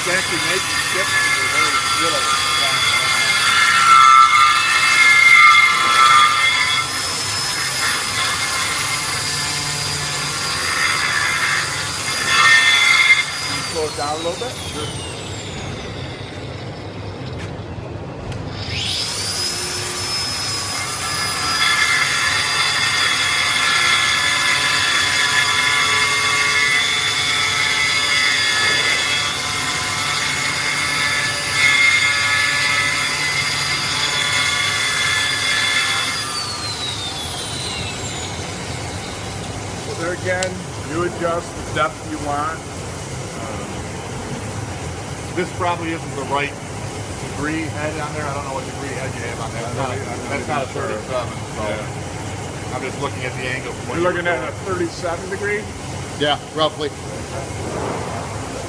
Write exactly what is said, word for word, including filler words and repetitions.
It's actually making chips that are very brittle. Can you slow it down a little bit? Sure. There again, you adjust the depth you want. Um, this probably isn't the right degree head on there. I don't know what degree head you have on that. Not, that's not a thirty-seven, so yeah. I'm just looking at the angle. You're looking at a thirty-seven degree? Yeah, roughly.